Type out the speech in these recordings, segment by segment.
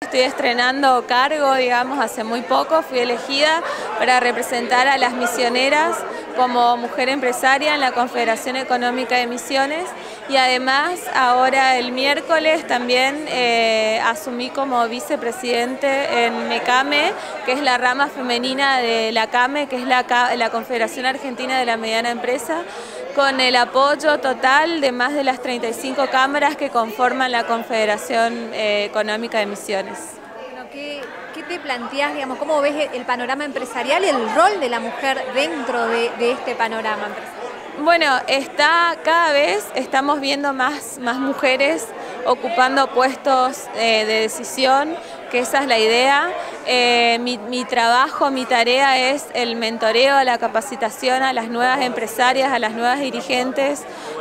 Estoy estrenando cargo, digamos, hace muy poco. Fui elegida para representar a las misioneras como mujer empresaria en la Confederación Económica de Misiones y además ahora el miércoles también asumí como vicepresidente en MECAME, que es la rama femenina de la CAME, que es la Confederación Argentina de la Mediana Empresa, con el apoyo total de más de las 35 cámaras que conforman la Confederación Económica de Misiones. Bueno, ¿qué te planteás, digamos, cómo ves el panorama empresarial y el rol de la mujer dentro de este panorama empresarial? Bueno, cada vez estamos viendo más mujeres ocupando puestos de decisión, que esa es la idea. Mi trabajo, mi tarea es el mentoreo, la capacitación a las nuevas empresarias, a las nuevas dirigentes,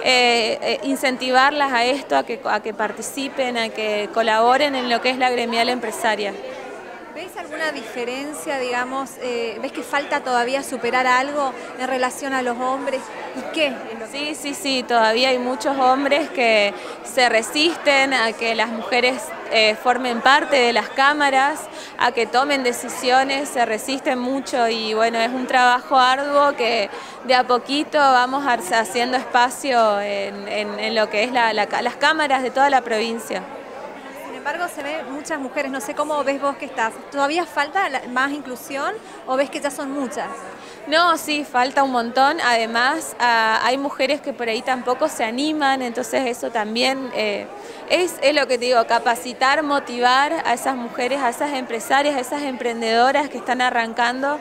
incentivarlas a esto, a que participen, a que colaboren en lo que es la gremial empresaria. ¿Ves alguna diferencia, digamos, ves que falta todavía superar algo en relación a los hombres? ¿Y qué? Sí, todavía hay muchos hombres que se resisten a que las mujeres formen parte de las cámaras, a que tomen decisiones, se resisten mucho y bueno, es un trabajo arduo que de a poquito vamos haciendo espacio en lo que es las cámaras de toda la provincia. Sin embargo, se ven muchas mujeres, no sé cómo ves vos que estás. ¿Todavía falta más inclusión o ves que ya son muchas? No, sí, falta un montón. Además, hay mujeres que por ahí tampoco se animan, entonces eso también es lo que te digo, capacitar, motivar a esas mujeres, a esas empresarias, a esas emprendedoras que están arrancando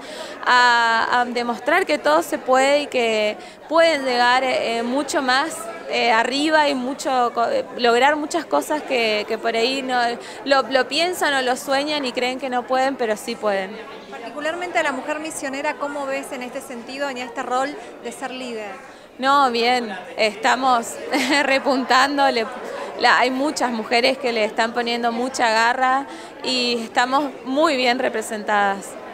a demostrar que todo se puede y que pueden llegar mucho más arriba y lograr muchas cosas que por ahí no lo piensan o lo sueñan y creen que no pueden, pero sí pueden. Particularmente a la mujer misionera, ¿cómo ves en este sentido, en este rol de ser líder? No, bien, estamos repuntando, hay muchas mujeres que le están poniendo mucha garra y estamos muy bien representadas.